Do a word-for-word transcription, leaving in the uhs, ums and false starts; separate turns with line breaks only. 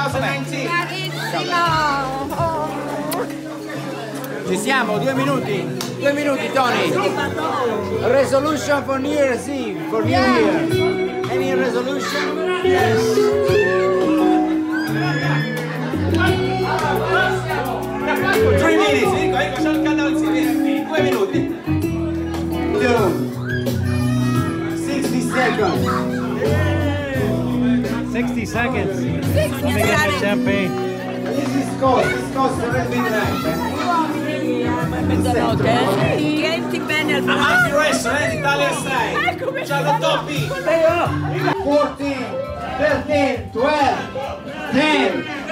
twenty nineteen.
Ci siamo, due minuti. Due minuti, Tony. Resolution for New Year's Eve, for New Year. Any resolution? Yes.
Three minutes, ecco, ecco, c'è il canale, due minuti.
Two. Sixty seconds.
sixty seconds. Let me get the champagne.
This is cost, this cost seventy nine.
Mezzanotte, eh? Tienti bene al braccio.
Amalfi Wrestling, eh, l'Italia sei. C'ha lo toppi.
fourteen, thirteen, twelve, ten.